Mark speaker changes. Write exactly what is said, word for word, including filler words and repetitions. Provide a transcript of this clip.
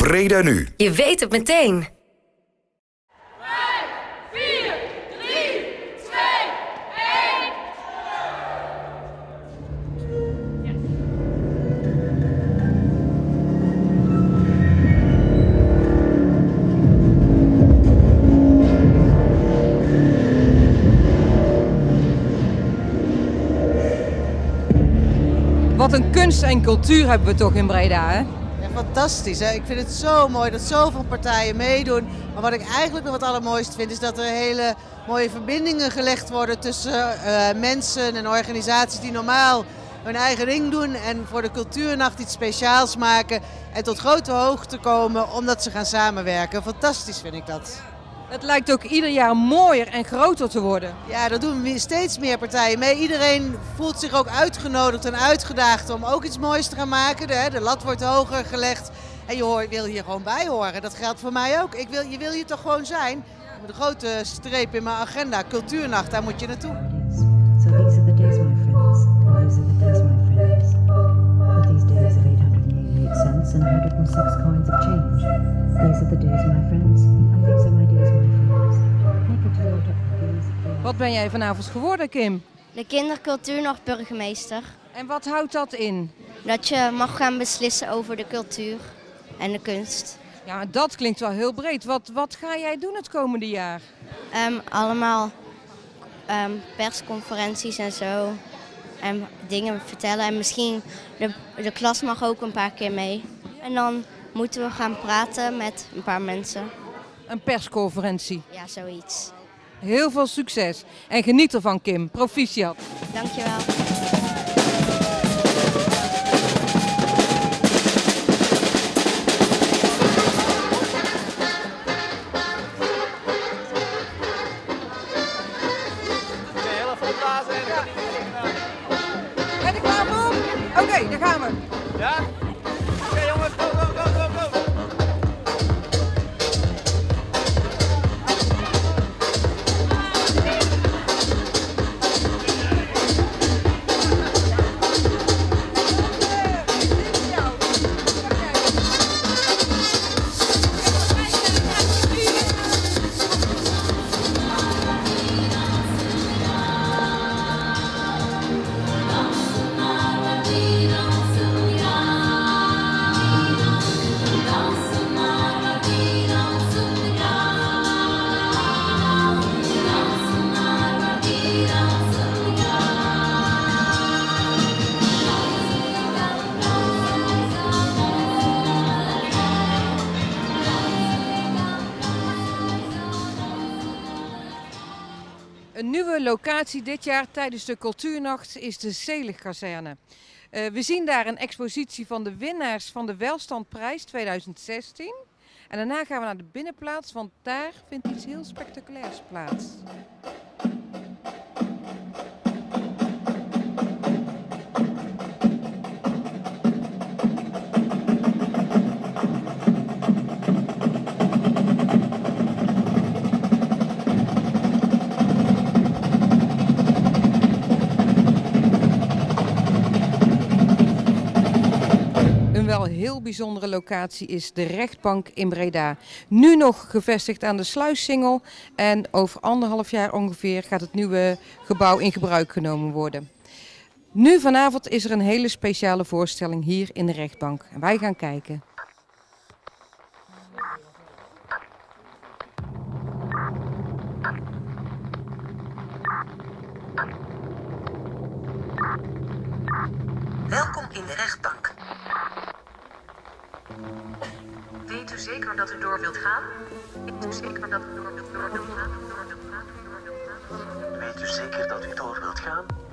Speaker 1: Breda Nu.
Speaker 2: Je weet het meteen.
Speaker 3: vijf, vier, drie, twee, één.
Speaker 4: Wat een kunst en cultuur hebben we toch in Breda, hè?
Speaker 5: Ja, fantastisch. Hè? Ik vind het zo mooi dat zoveel partijen meedoen. Maar wat ik eigenlijk nog het allermooiste vind is dat er hele mooie verbindingen gelegd worden tussen uh, mensen en organisaties die normaal hun eigen ding doen en voor de cultuurnacht iets speciaals maken en tot grote hoogte komen omdat ze gaan samenwerken. Fantastisch vind ik dat.
Speaker 4: Het lijkt ook ieder jaar mooier en groter te worden.
Speaker 5: Ja, daar doen steeds meer partijen mee. Iedereen voelt zich ook uitgenodigd en uitgedaagd om ook iets moois te gaan maken. De, de lat wordt hoger gelegd en je hoort, wil hier gewoon bij horen. Dat geldt voor mij ook. Ik wil, je wil hier toch gewoon zijn. Met een grote streep in mijn agenda, cultuurnacht, daar moet je naartoe.
Speaker 6: So these are the days, my friends, and those are the days, my friends. With these days of eight hundred eighty-eight cents and one hundred six coins of change. These are the days, my friends, and these are my days, my friends. Make a note of these.
Speaker 4: Wat ben jij vanavond geworden, Kim?
Speaker 7: De kindercultuurnachtburgemeester.
Speaker 4: En wat houdt dat in?
Speaker 7: Dat je mag gaan beslissen over de cultuur en de kunst.
Speaker 4: Ja, dat klinkt wel heel breed. Wat, wat ga jij doen het komende jaar?
Speaker 7: Um, allemaal um, persconferenties en zo. En dingen vertellen. En misschien de, de klas mag ook een paar keer mee. En dan moeten we gaan praten met een paar mensen.
Speaker 4: Een persconferentie.
Speaker 7: Ja, zoiets.
Speaker 4: Heel veel succes. En geniet ervan, Kim. Proficiat.
Speaker 7: Dankjewel.
Speaker 4: Ben je klaar voor? Oké, okay, daar gaan we.
Speaker 8: Ja? Oké okay, jongens, go, go, go, go, go.
Speaker 4: Een nieuwe locatie dit jaar tijdens de Cultuurnacht is de Zeligkazerne. Uh, we zien daar een expositie van de winnaars van de Welstandprijs tweeduizend zestien. En daarna gaan we naar de binnenplaats, want daar vindt iets heel spectaculairs plaats. Een wel heel bijzondere locatie is de rechtbank in Breda. Nu nog gevestigd aan de Sluissingel en over anderhalf jaar ongeveer gaat het nieuwe gebouw in gebruik genomen worden. Nu vanavond is er een hele speciale voorstelling hier in de rechtbank en wij gaan kijken.
Speaker 2: Welkom in de rechtbank. Weet u zeker dat u door wilt gaan? Weet u zeker dat u door wilt, door wilt gaan? Door wilt gaan? Door wilt gaan?
Speaker 9: Weet u zeker dat u door wilt gaan?